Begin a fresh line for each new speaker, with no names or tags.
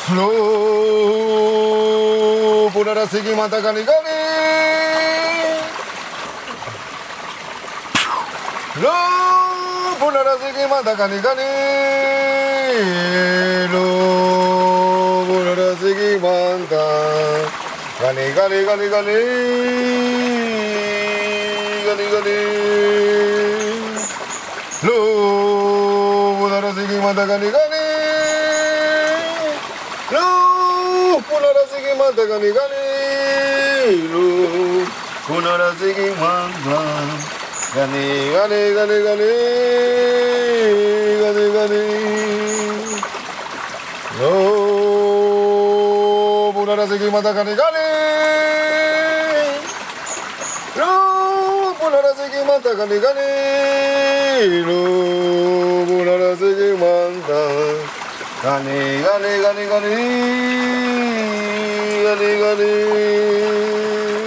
Lo punara sigi mata gani gani. Lo punara sigi mata gani gani. Lo punara sigi mata gani gani gani gani gani gani. Lo punara sigi mata gani gani. Lo punara sigi mata gani gani. Lo punara sigi mata gani gani gani gani gani gani. Lo punara sigi mata gani gani. Lo punara sigi mata gani gani. Lo punara sigi mata gani gani gani gani gani gani.